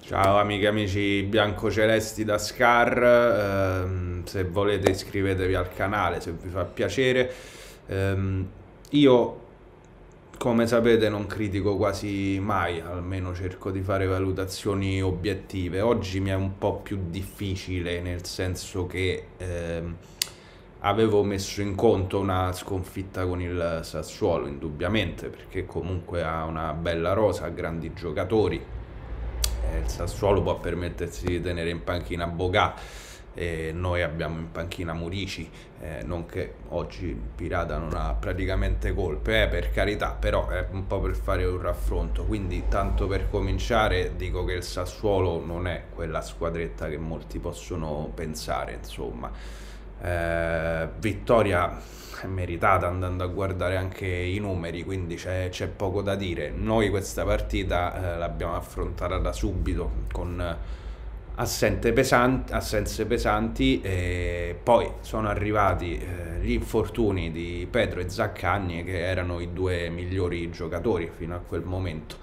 Ciao amiche e amici biancocelesti da Scar, se volete iscrivetevi al canale se vi fa piacere. Ehm, io come sapete non critico quasi mai, almeno cerco di fare valutazioni obiettive. Oggi mi è un po' più difficile nel senso che avevo messo in conto una sconfitta con il Sassuolo, indubbiamente, perché comunque ha una bella rosa, ha grandi giocatori. Il Sassuolo può permettersi di tenere in panchina Bogà e noi abbiamo in panchina Murici, non che oggi il Pirata non ha praticamente colpe, per carità, però è un po' per fare un raffronto. Quindi tanto per cominciare dico che il Sassuolo non è quella squadretta che molti possono pensare, insomma. Vittoria meritata andando a guardare anche i numeri, quindi c'è poco da dire. Noi questa partita l'abbiamo affrontata da subito con assenze pesanti, e poi sono arrivati gli infortuni di Pedro e Zaccagni, che erano i due migliori giocatori fino a quel momento.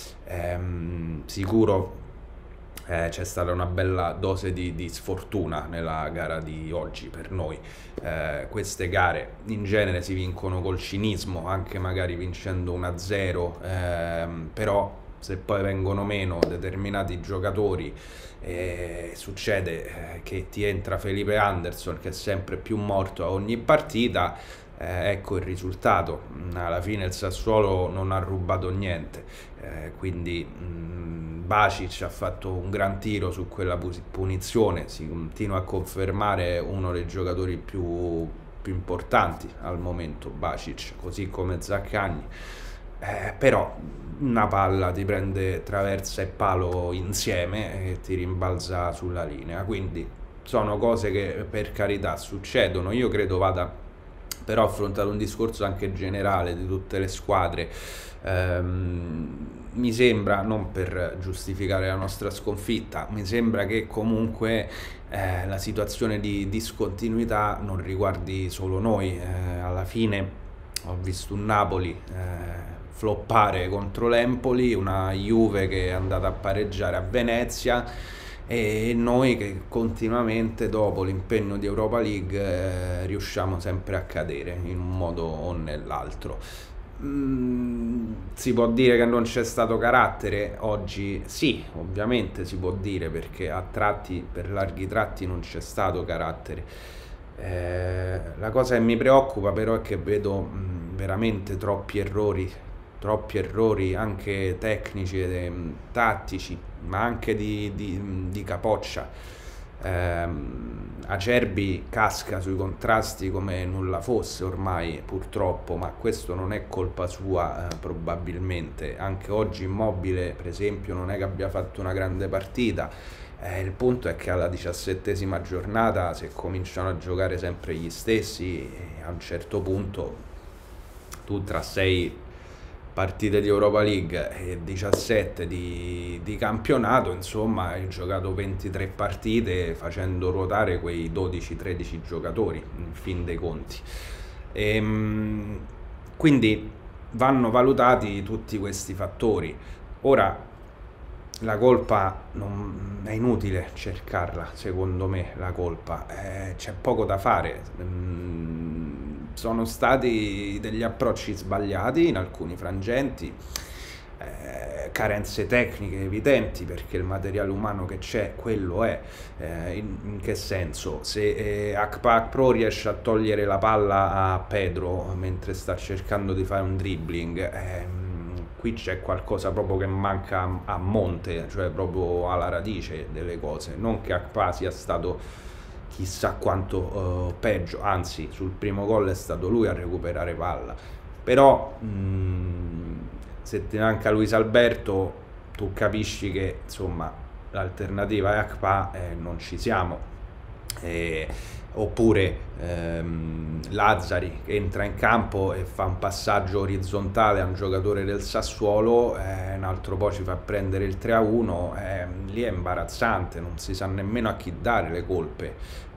Sicuro c'è stata una bella dose di sfortuna nella gara di oggi per noi. Queste gare in genere si vincono col cinismo, anche magari vincendo 1-0, però se poi vengono meno determinati giocatori, succede che ti entra Felipe Anderson, che è sempre più morto a ogni partita. Ecco il risultato. Alla fine il Sassuolo non ha rubato niente, quindi Bacic ha fatto un gran tiro su quella punizione, si continua a confermare uno dei giocatori più importanti al momento, Bacic, così come Zaccagni. Però una palla ti prende traversa e palo insieme e ti rimbalza sulla linea, quindi sono cose che per carità succedono. Io credo vada però affrontato un discorso anche generale di tutte le squadre. Mi sembra, non per giustificare la nostra sconfitta, mi sembra che comunque la situazione di discontinuità non riguardi solo noi. Alla fine ho visto un Napoli floppare contro l'Empoli, una Juve che è andata a pareggiare a Venezia, e noi che continuamente dopo l'impegno di Europa League riusciamo sempre a cadere in un modo o nell'altro. Si può dire che non c'è stato carattere oggi? Sì, ovviamente si può dire, perché a tratti, per larghi tratti, non c'è stato carattere. La cosa che mi preoccupa però è che vedo veramente troppi errori anche tecnici e tattici, ma anche di capoccia. Acerbi casca sui contrasti come nulla fosse ormai, purtroppo, ma questo non è colpa sua, probabilmente. Anche oggi Immobile, per esempio, non è che abbia fatto una grande partita. Il punto è che alla 17ª giornata, se cominciano a giocare sempre gli stessi, a un certo punto tu tra 6 partite di Europa League e 17 di campionato, insomma, hai giocato 23 partite facendo ruotare quei 12-13 giocatori, in fin dei conti. Quindi vanno valutati tutti questi fattori. Ora, la colpa non è inutile cercarla, secondo me, la colpa. C'è poco da fare. Sono stati degli approcci sbagliati in alcuni frangenti, carenze tecniche evidenti, perché il materiale umano che c'è, quello è. In che senso? Se Akpak Pro riesce a togliere la palla a Pedro mentre sta cercando di fare un dribbling, qui c'è qualcosa proprio che manca a monte, cioè proprio alla radice delle cose. Non che Akpa sia stato chissà quanto peggio, anzi sul primo gol è stato lui a recuperare palla, però se ti manca Luis Alberto tu capisci che insomma l'alternativa è Akpa, non ci siamo. Oppure Lazzari che entra in campo e fa un passaggio orizzontale a un giocatore del Sassuolo, un altro poi ci fa prendere il 3-1, lì è imbarazzante, non si sa nemmeno a chi dare le colpe,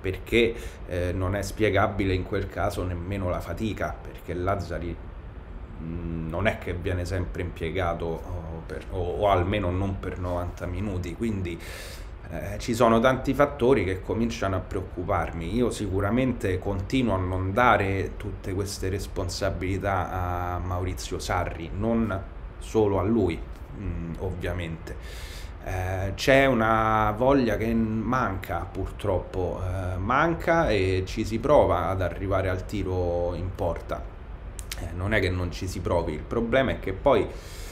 perché non è spiegabile in quel caso nemmeno la fatica, perché Lazzari non è che viene sempre impiegato o almeno non per 90 minuti, quindi ci sono tanti fattori che cominciano a preoccuparmi. Io sicuramente continuo a non dare tutte queste responsabilità a Maurizio Sarri, non solo a lui, ovviamente. C'è una voglia che manca, purtroppo, manca, e ci si prova ad arrivare al tiro in porta. Non è che non ci si provi, il problema è che poi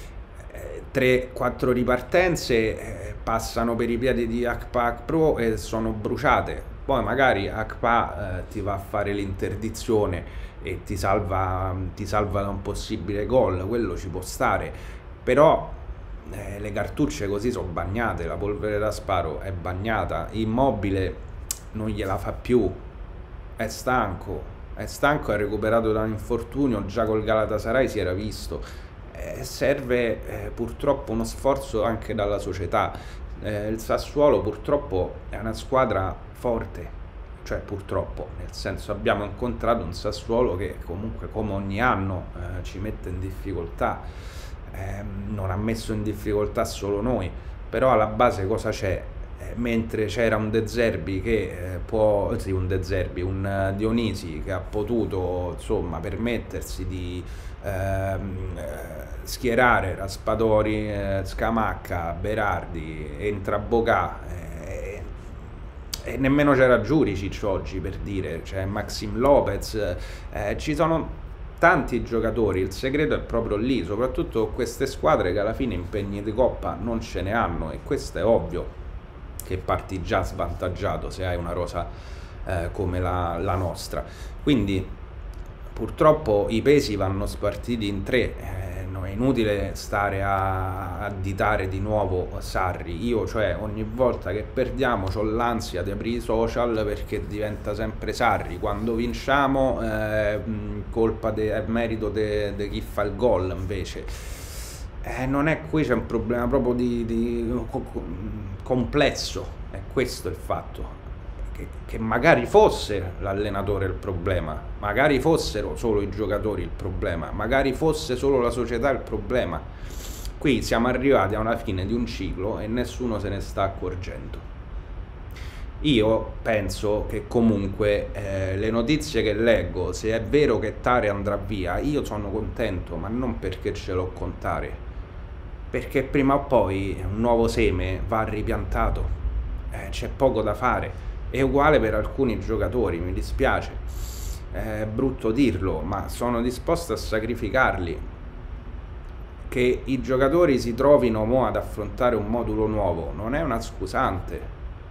3-4 ripartenze passano per i piedi di Akpa Pro e sono bruciate. Poi magari Akpa ti va a fare l'interdizione e ti salva da un possibile gol, quello ci può stare, però le cartucce così sono bagnate, la polvere da sparo è bagnata, Immobile non gliela fa più, è stanco, è recuperato da un infortunio, già col Galatasaray si era visto. Serve purtroppo uno sforzo anche dalla società. Il Sassuolo purtroppo è una squadra forte, cioè purtroppo, nel senso, abbiamo incontrato un Sassuolo che comunque, come ogni anno, ci mette in difficoltà. Non ha messo in difficoltà solo noi, però alla base cosa c'è? Mentre c'era un De Zerbi che un Dionisi che ha potuto, insomma, permettersi di schierare Raspadori, Scamacca, Berardi, Entrabocà, e nemmeno c'era Juricic oggi, per dire, c'è Maxim Lopez, ci sono tanti giocatori, il segreto è proprio lì, soprattutto queste squadre che alla fine impegni di coppa non ce ne hanno, e questo è ovvio che parti già svantaggiato se hai una rosa come la nostra. Quindi purtroppo i pesi vanno spartiti in tre. Non è inutile stare a additare di nuovo Sarri. Io, cioè, ogni volta che perdiamo ho l'ansia di aprire i social perché diventa sempre Sarri. Quando vinciamo colpa è merito di chi fa il gol, invece non è, qui c'è un problema proprio di complesso, è questo il fatto, che magari fosse l'allenatore il problema, magari fossero solo i giocatori il problema, magari fosse solo la società il problema. Qui siamo arrivati a una fine di un ciclo e nessuno se ne sta accorgendo. Io penso che comunque le notizie che leggo, se è vero che Tare andrà via, io sono contento, ma non perché ce l'ho con Tare, perché prima o poi un nuovo seme va ripiantato, c'è poco da fare. È uguale per alcuni giocatori, mi dispiace, è brutto dirlo, ma sono disposto a sacrificarli. Che i giocatori si trovino mo ad affrontare un modulo nuovo non è una scusante,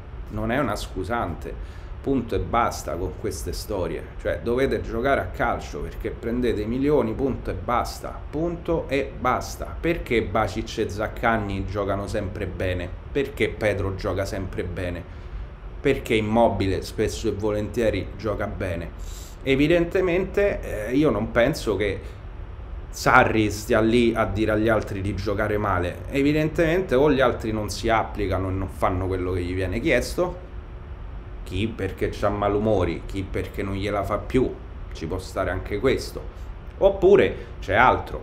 punto e basta con queste storie. Cioè, dovete giocare a calcio perché prendete i milioni, punto e basta, Perché Bacic e Zaccagni giocano sempre bene? Perché Pedro gioca sempre bene? Perché Immobile spesso e volentieri gioca bene? Evidentemente io non penso che Sarri stia lì a dire agli altri di giocare male. Evidentemente o gli altri non si applicano e non fanno quello che gli viene chiesto, chi perché c'ha malumori, chi perché non gliela fa più, ci può stare anche questo, oppure c'è altro,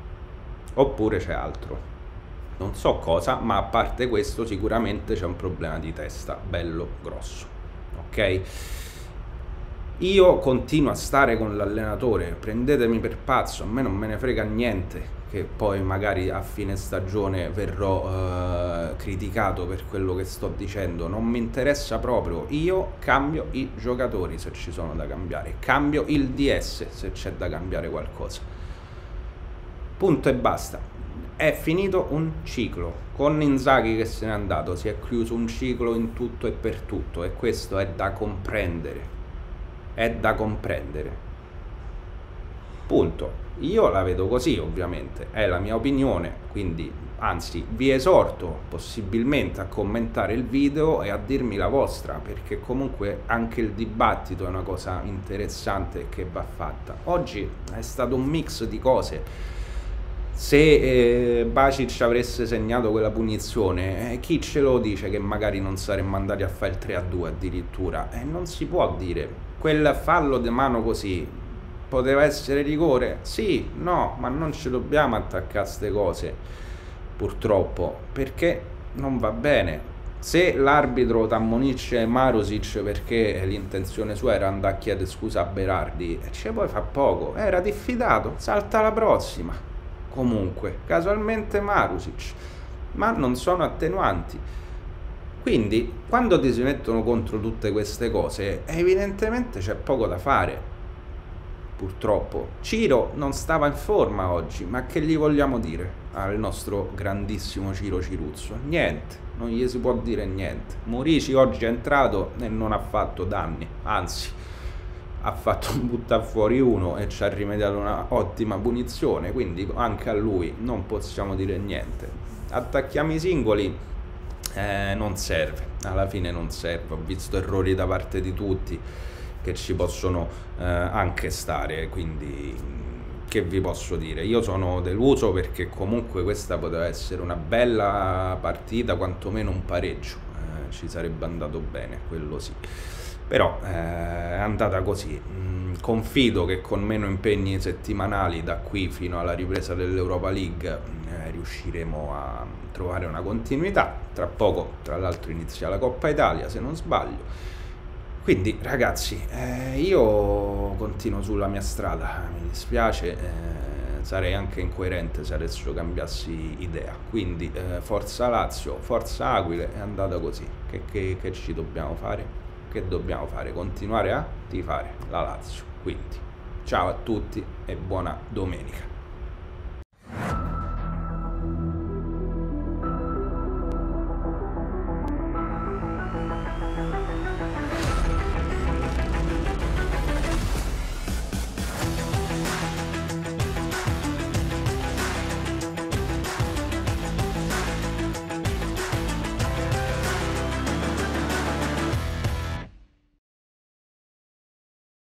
non so cosa, ma a parte questo sicuramente c'è un problema di testa bello grosso, ok? Io continuo a stare con l'allenatore, prendetemi per pazzo, a me non me ne frega niente che poi magari a fine stagione verrò criticato per quello che sto dicendo, non mi interessa proprio. Io cambio i giocatori se ci sono da cambiare, cambio il DS se c'è da cambiare qualcosa, punto e basta. È finito un ciclo, con Inzaghi che se n'è andato, si è chiuso un ciclo in tutto e per tutto, e questo è da comprendere, punto. Io la vedo così, ovviamente, è la mia opinione, quindi anzi vi esorto possibilmente a commentare il video e a dirmi la vostra, perché comunque anche il dibattito è una cosa interessante che va fatta. Oggi è stato un mix di cose. Se Bacic avesse segnato quella punizione, chi ce lo dice che magari non saremmo andati a fare il 3-2 addirittura? Non si può dire. Quel fallo di mano così Poteva essere rigore? Sì, no, ma non ci dobbiamo attaccare a queste cose, purtroppo, perché non va bene. Se l'arbitro t'ammonisce Marusic perché l'intenzione sua era andare a chiedere scusa a Berardi, e ce poi fa poco, era diffidato, salta la prossima. Comunque, casualmente Marusic, ma non sono attenuanti. Quindi, quando ti si mettono contro tutte queste cose, evidentemente c'è poco da fare. Purtroppo Ciro non stava in forma oggi, ma che gli vogliamo dire al nostro grandissimo Ciro Ciruzzo? Niente, non gli si può dire niente. Murici oggi è entrato e non ha fatto danni, anzi ha fatto un buttare fuori uno e ci ha rimediato una ottima punizione, quindi anche a lui non possiamo dire niente. Attacchiamo i singoli, non serve, alla fine non serve. Ho visto errori da parte di tutti che ci possono anche stare, quindi che vi posso dire? Io sono deluso perché comunque questa poteva essere una bella partita, quantomeno un pareggio, ci sarebbe andato bene, quello sì. Però è andata così. Confido che con meno impegni settimanali da qui fino alla ripresa dell'Europa League riusciremo a trovare una continuità. Tra poco, tra l'altro, inizia la Coppa Italia, se non sbaglio. Quindi ragazzi, io continuo sulla mia strada, mi dispiace, sarei anche incoerente se adesso cambiassi idea. Quindi forza Lazio, forza Aquile, è andata così. Che ci dobbiamo fare? Che dobbiamo fare? Continuare a tifare la Lazio. Quindi ciao a tutti e buona domenica.